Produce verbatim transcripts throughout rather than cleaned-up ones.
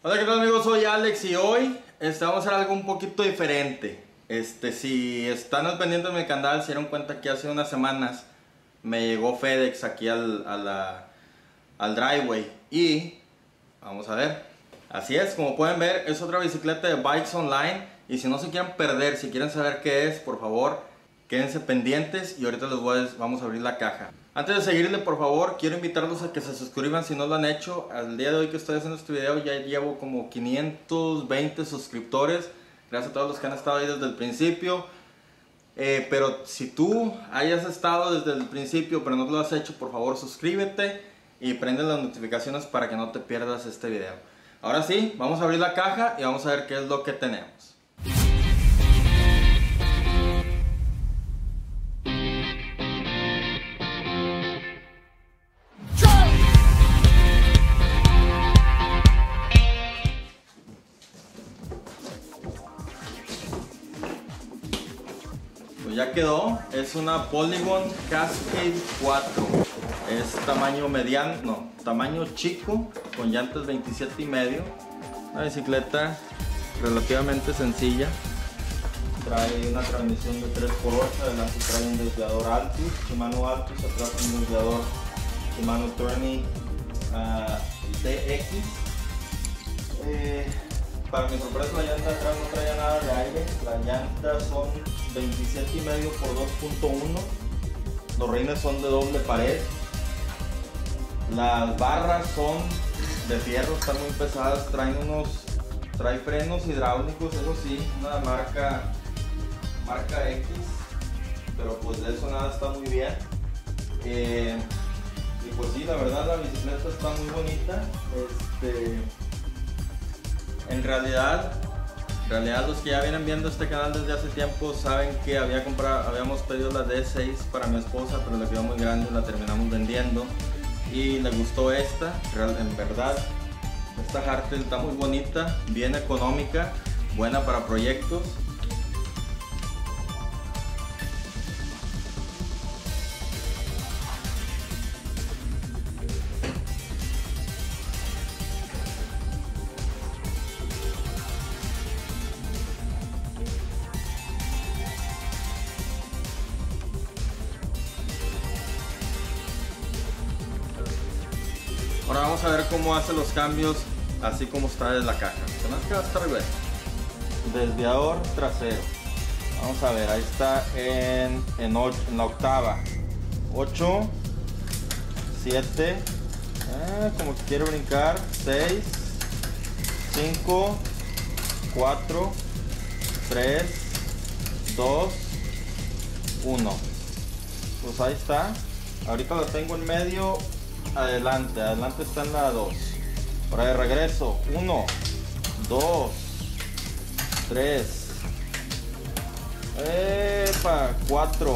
Hola, ¿qué tal amigos? Soy Alex y hoy este, vamos a hacer algo un poquito diferente. Este, si están al pendiente de mi canal, se dieron cuenta que hace unas semanas me llegó FedEx aquí al, a la, al driveway y vamos a ver. Así es, como pueden ver, es otra bicicleta de Bikes Online y si no se quieren perder, si quieren saber qué es, por favor, quédense pendientes y ahorita les voy a, vamos a abrir la caja. Antes de seguirle, por favor, quiero invitarlos a que se suscriban si no lo han hecho. Al día de hoy que estoy haciendo este video ya llevo como quinientos veinte suscriptores. Gracias a todos los que han estado ahí desde el principio. Eh, pero si tú hayas estado desde el principio pero no lo has hecho, por favor suscríbete y prende las notificaciones para que no te pierdas este video. Ahora sí, vamos a abrir la caja y vamos a ver qué es lo que tenemos. Pues ya quedó, es una Polygon Cascade cuatro, es tamaño mediano, no, tamaño chico, con llantas veintisiete y medio, una bicicleta relativamente sencilla, trae una transmisión de tres por ocho, adelante trae un desviador Altus, Shimano Altus, atrás un desviador Shimano Tourney uh, T X. Eh, Para mi sorpresa la llanta de atrás no traía nada de aire, las llantas son veintisiete y medio por dos punto uno, los rines son de doble pared, las barras son de fierro, están muy pesadas, traen unos, trae frenos hidráulicos, eso sí, una marca, marca X, pero pues de eso nada, está muy bien. Eh, y pues sí, la verdad la bicicleta está muy bonita. Este, En realidad, en realidad los que ya vienen viendo este canal desde hace tiempo saben que había comprado, habíamos pedido la D seis para mi esposa, pero le quedó muy grande y la terminamos vendiendo. Y le gustó esta, en verdad, esta hardtail está muy bonita, bien económica, buena para proyectos. Ahora vamos a ver cómo hace los cambios así como está desde la caja. Se me hace que va a estar bien. Desviador trasero. Vamos a ver, ahí está en, en, ocho, en la octava. ocho, siete, eh, como que quiere brincar. seis, cinco, cuatro, tres, dos, uno. Pues ahí está. Ahorita lo tengo en medio. Adelante, adelante está en la dos. Ahora de regreso, uno, dos, tres, epa, cuatro,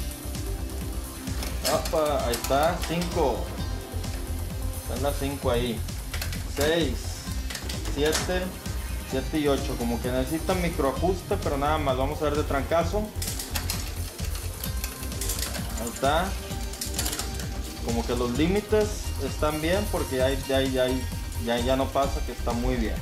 opa, ahí está, cinco, está en la cinco ahí, seis, siete, siete y ocho, como que necesita microajuste, pero nada más, vamos a ver de trancazo. Ahí está. Como que los límites están bien porque ya, ya, ya, ya, ya no pasa, que está muy bien.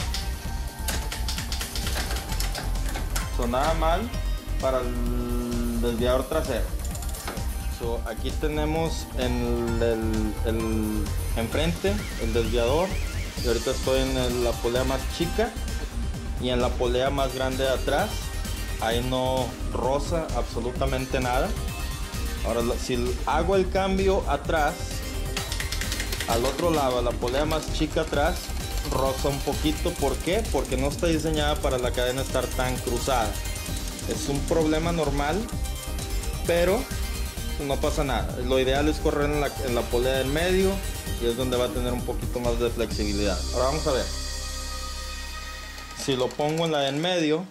So, nada mal para el desviador trasero. So, aquí tenemos en el, el enfrente el desviador y ahorita estoy en el, la polea más chica y en la polea más grande de atrás. Ahí no roza absolutamente nada. Ahora si hago el cambio atrás, al otro lado, a la polea más chica atrás, roza un poquito. ¿Por qué? Porque no está diseñada para la cadena estar tan cruzada. Es un problema normal, pero no pasa nada. Lo ideal es correr en la, en la polea del medio y es donde va a tener un poquito más de flexibilidad. Ahora vamos a ver. Si lo pongo en la del medio,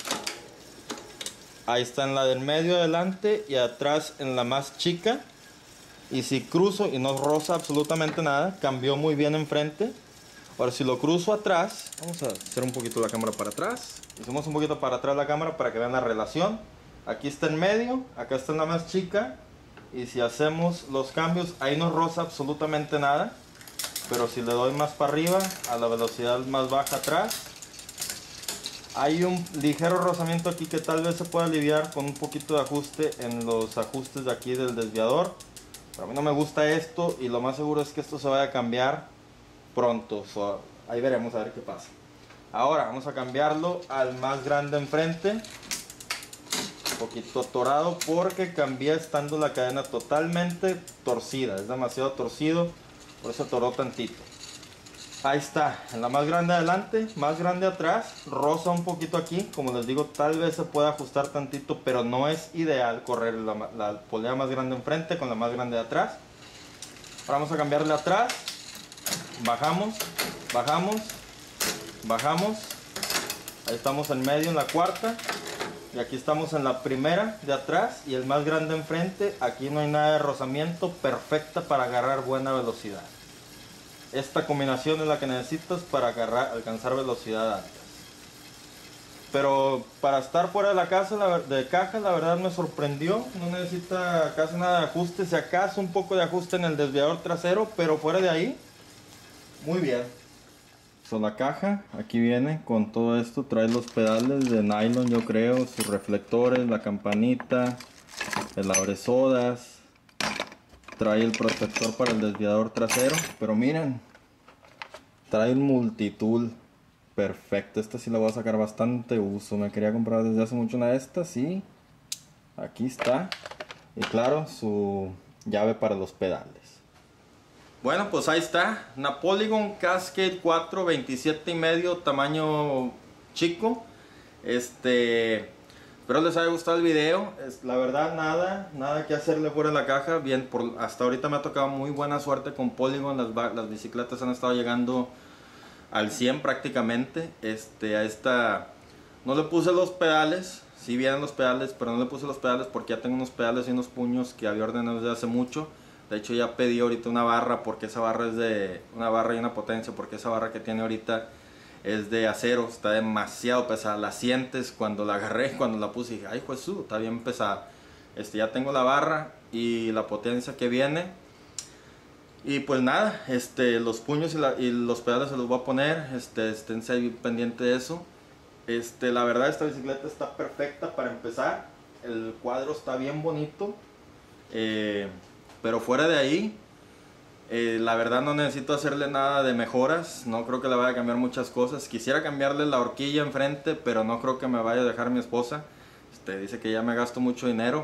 ahí está en la del medio adelante y atrás en la más chica. Y si cruzo y no roza absolutamente nada, cambió muy bien enfrente. Ahora si lo cruzo atrás, vamos a hacer un poquito la cámara para atrás. Hicimos un poquito para atrás la cámara para que vean la relación. Aquí está en medio, acá está en la más chica. Y si hacemos los cambios, ahí no roza absolutamente nada. pero si le doy más para arriba, a la velocidad más baja atrás, hay un ligero rozamiento aquí que tal vez se pueda aliviar con un poquito de ajuste en los ajustes de aquí del desviador. Pero a mí no me gusta esto y lo más seguro es que esto se vaya a cambiar pronto. So, ahí veremos a ver qué pasa. Ahora vamos a cambiarlo al más grande enfrente. Un poquito torado porque cambié estando la cadena totalmente torcida. Es demasiado torcido, por eso toró tantito. Ahí está, en la más grande adelante, más grande atrás, roza un poquito aquí, como les digo, tal vez se pueda ajustar tantito, pero no es ideal correr la, la polea más grande enfrente con la más grande de atrás. Ahora vamos a cambiarle atrás, bajamos, bajamos, bajamos, ahí estamos en medio en la cuarta, y aquí estamos en la primera de atrás, y el más grande enfrente, aquí no hay nada de rozamiento, perfecta para agarrar buena velocidad. Esta combinación es la que necesitas para agarrar, alcanzar velocidad alta. Pero para estar fuera de la casa, la, de caja, la verdad me sorprendió. No necesita casi nada de ajuste. Si acaso un poco de ajuste en el desviador trasero, pero fuera de ahí, muy bien. So, la caja, aquí viene con todo esto. Trae los pedales de nylon, yo creo, sus reflectores, la campanita, el abresodas. Trae el protector para el desviador trasero, pero miren, trae un multitool perfecto. Esta sí la voy a sacar bastante uso. Me quería comprar desde hace mucho una de estas y aquí está. Y claro, su llave para los pedales. Bueno, pues ahí está, una Polygon Cascade cuatro veintisiete y medio, tamaño chico. Este... Espero les haya gustado el video. Es, la verdad nada, nada que hacerle fuera de la caja. Bien, por, hasta ahorita me ha tocado muy buena suerte con Polygon. Las, las bicicletas han estado llegando al cien prácticamente. Este, a esta no le puse los pedales. Sí vienen los pedales, pero no le puse los pedales porque ya tengo unos pedales y unos puños que había ordenado desde hace mucho. De hecho ya pedí ahorita una barra porque esa barra es de una barra y una potencia, porque esa barra que tiene ahorita es de acero, está demasiado pesada, la sientes cuando la agarré, cuando la puse y dije, ay Jesús, está bien pesada. Este, ya tengo la barra y la potencia que viene. Y pues nada, este, los puños y, la, y los pedales se los voy a poner, este, esténse ahí pendiente de eso. Este, la verdad esta bicicleta está perfecta para empezar, el cuadro está bien bonito, eh, pero fuera de ahí, Eh, la verdad no necesito hacerle nada de mejoras, no creo que le vaya a cambiar muchas cosas. Quisiera cambiarle la horquilla enfrente, pero no creo que me vaya a dejar mi esposa. Este, dice que ya me gasto mucho dinero.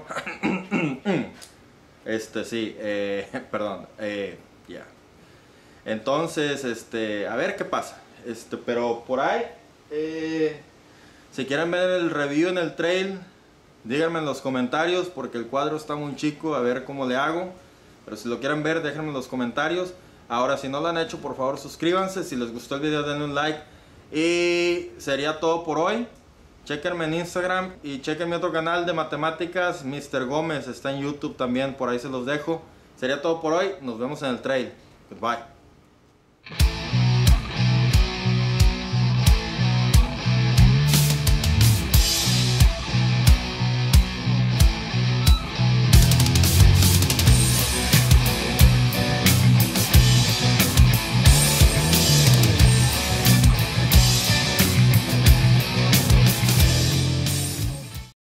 Este, sí, eh, perdón, eh, ya. Yeah. Entonces, este, a ver qué pasa. Este, pero por ahí, eh, si quieren ver el review en el trail, díganme en los comentarios, porque el cuadro está muy chico, a ver cómo le hago. Pero si lo quieren ver, déjenme en los comentarios. Ahora, si no lo han hecho, por favor suscríbanse. Si les gustó el video, denle un like. Y sería todo por hoy. Chequenme en Instagram y chequen mi otro canal de matemáticas, mister Gómez. Está en YouTube también, por ahí se los dejo. Sería todo por hoy. Nos vemos en el trail. Goodbye.